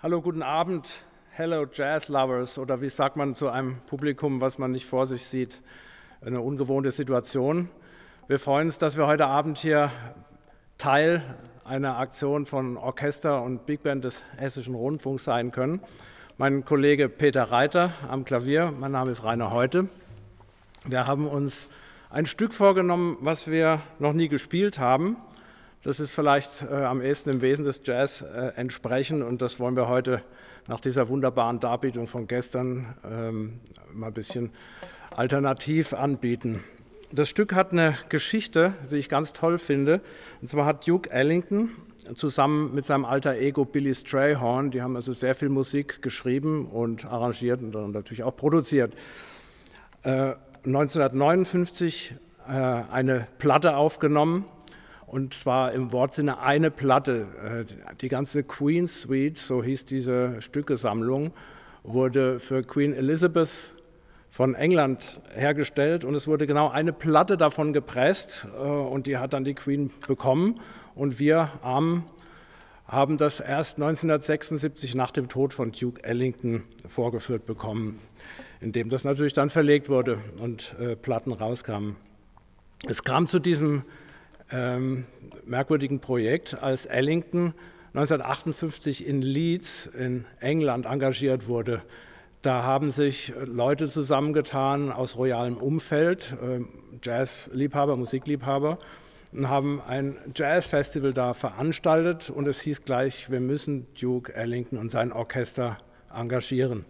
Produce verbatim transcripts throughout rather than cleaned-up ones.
Hallo, guten Abend, hello Jazz Lovers, oder wie sagt man zu einem Publikum, was man nicht vor sich sieht, eine ungewohnte Situation. Wir freuen uns, dass wir heute Abend hier Teil einer Aktion von Orchester und Big Band des Hessischen Rundfunks sein können. Mein Kollege Peter Reiter am Klavier, mein Name ist Rainer Heute. Wir haben uns ein Stück vorgenommen, was wir noch nie gespielt haben. Das ist vielleicht äh, am ehesten im Wesen des Jazz äh, entsprechen, und das wollen wir heute nach dieser wunderbaren Darbietung von gestern ähm, mal ein bisschen alternativ anbieten. Das Stück hat eine Geschichte, die ich ganz toll finde, und zwar hat Duke Ellington zusammen mit seinem alter Ego Billy Strayhorn, die haben also sehr viel Musik geschrieben und arrangiert und dann natürlich auch produziert, äh, neunzehnhundertneunundfünfzig äh, eine Platte aufgenommen. Und zwar im Wortsinne eine Platte. Die ganze Queen Suite, so hieß diese Stückesammlung, wurde für Queen Elizabeth von England hergestellt, und es wurde genau eine Platte davon gepresst, und die hat dann die Queen bekommen, und wir Armen haben das erst neunzehnhundertsechsundsiebzig nach dem Tod von Duke Ellington vorgeführt bekommen, indem das natürlich dann verlegt wurde und äh, Platten rauskamen. Es kam zu diesem Ähm, merkwürdigen Projekt, als Ellington neunzehnhundertachtundfünfzig in Leeds in England engagiert wurde. Da haben sich Leute zusammengetan aus royalem Umfeld, äh, Jazzliebhaber, Musikliebhaber, und haben ein Jazzfestival da veranstaltet, und es hieß gleich, wir müssen Duke Ellington und sein Orchester engagieren.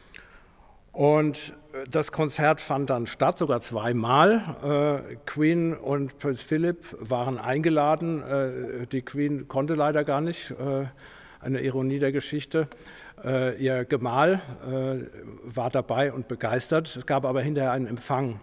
Und das Konzert fand dann statt, sogar zweimal. Äh, Queen und Prinz Philipp waren eingeladen. Äh, die Queen konnte leider gar nicht, äh, eine Ironie der Geschichte. Äh, ihr Gemahl äh, war dabei und begeistert. Es gab aber hinterher einen Empfang.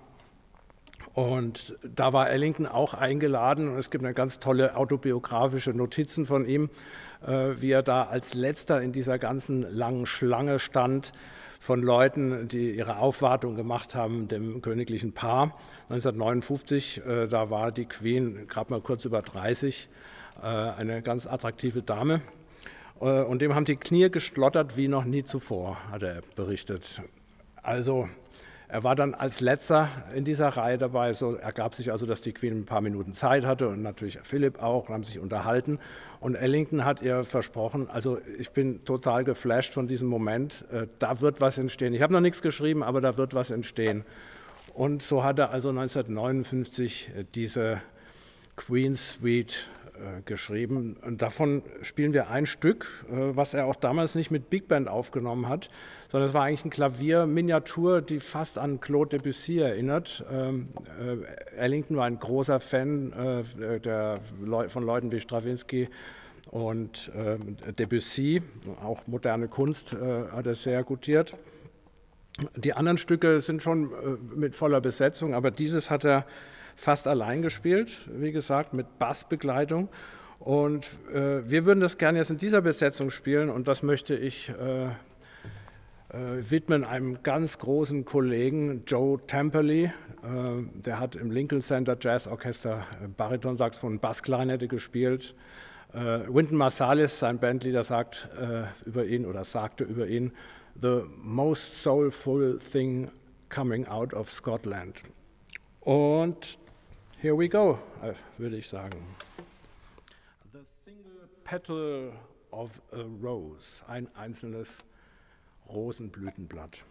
Und da war Ellington auch eingeladen, und es gibt eine ganz tolle autobiografische Notizen von ihm, äh, wie er da als Letzter in dieser ganzen langen Schlange stand von Leuten, die ihre Aufwartung gemacht haben, dem königlichen Paar. neunzehnhundertneunundfünfzig, äh, da war die Queen gerade mal kurz über dreißig, äh, eine ganz attraktive Dame. Äh, und dem haben die Knie geschlottert wie noch nie zuvor, hat er berichtet. Also er war dann als Letzter in dieser Reihe dabei. So ergab sich also, dass die Queen ein paar Minuten Zeit hatte, und natürlich Philipp auch, und haben sich unterhalten. Und Ellington hat ihr versprochen, also ich bin total geflasht von diesem Moment, äh, da wird was entstehen. Ich habe noch nichts geschrieben, aber da wird was entstehen. Und so hat er also neunzehnhundertneunundfünfzig diese Queen Suite äh, geschrieben. Und davon spielen wir ein Stück, äh, was er auch damals nicht mit Big Band aufgenommen hat, sondern es war eigentlich eine Klavierminiatur, die fast an Claude Debussy erinnert. Ähm, äh, Ellington war ein großer Fan äh, der Leu von Leuten wie Stravinsky und äh, Debussy. Auch moderne Kunst äh, hat er sehr gutiert. Die anderen Stücke sind schon äh, mit voller Besetzung, aber dieses hat er fast allein gespielt, wie gesagt, mit Bassbegleitung. Und äh, wir würden das gerne jetzt in dieser Besetzung spielen, und das möchte ich äh, äh, widmen einem ganz großen Kollegen, Joe Temperley. Äh, der hat im Lincoln Center Jazz Orchester Baritonsaxophon und Bassklarinette gespielt. Äh, Wynton Marsalis, sein Bandleader, sagt äh, über ihn oder sagte über ihn: "The most soulful thing coming out of Scotland." Und here we go, würde ich sagen. The single petal of a rose, ein einzelnes Rosenblütenblatt.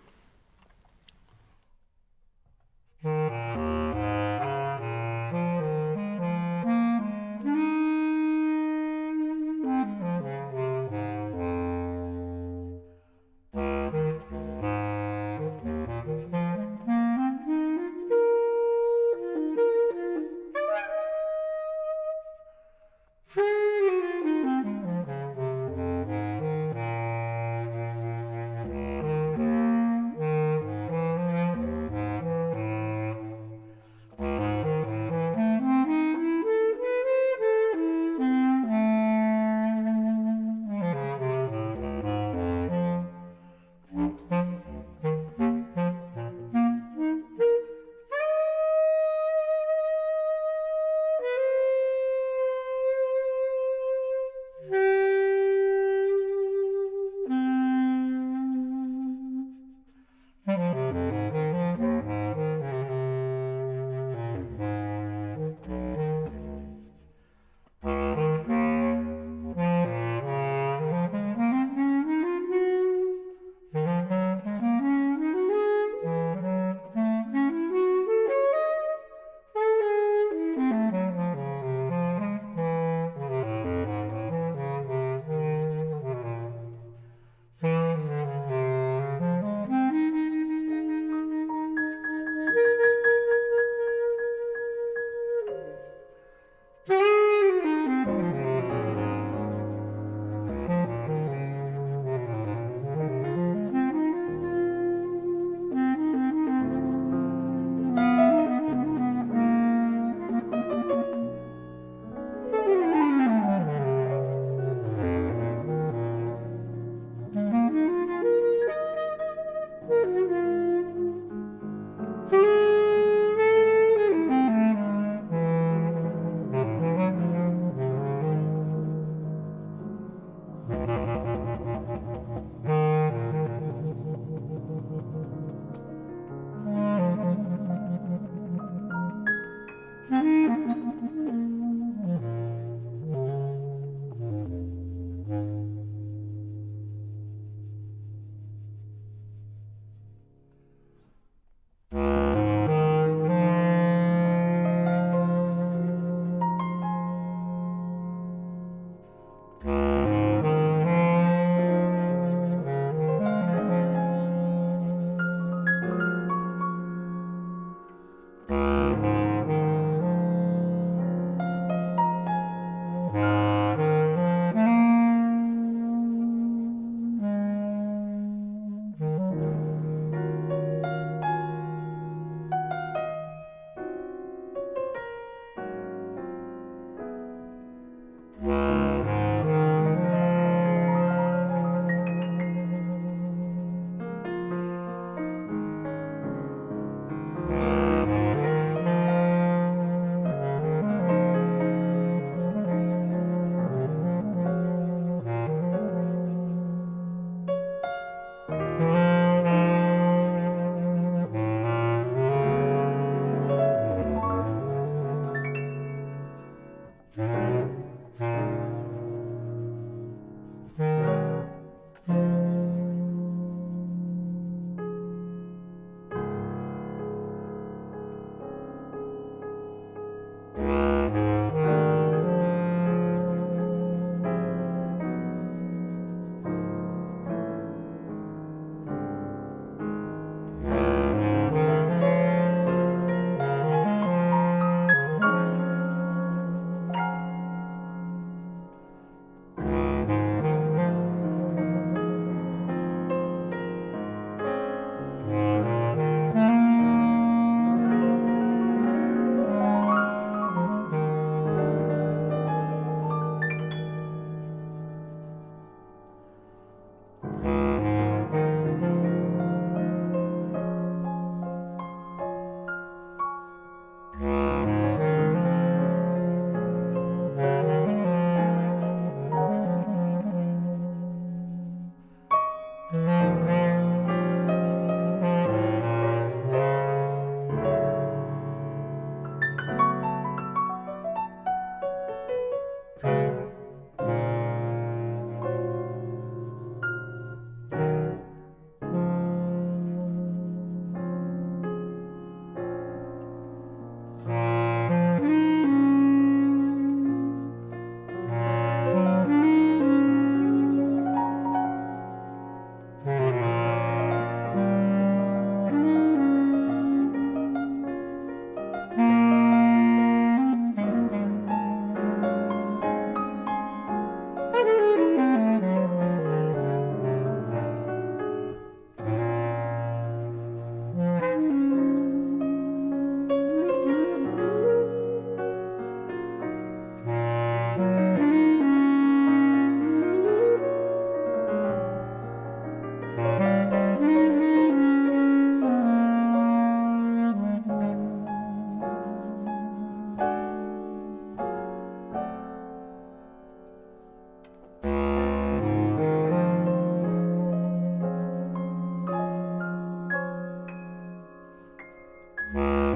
Bye.